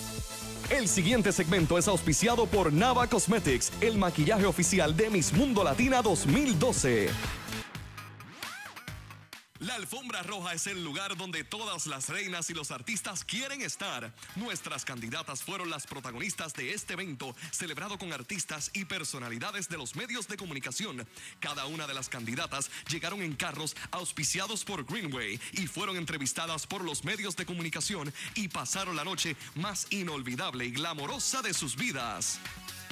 El siguiente segmento es auspiciado por Nava Cosmetics, el maquillaje oficial de Miss Mundo Latina 2012. La alfombra roja es el lugar donde todas las reinas y los artistas quieren estar. Nuestras candidatas fueron las protagonistas de este evento, celebrado con artistas y personalidades de los medios de comunicación. Cada una de las candidatas llegaron en carros auspiciados por Greenway y fueron entrevistadas por los medios de comunicación y pasaron la noche más inolvidable y glamorosa de sus vidas.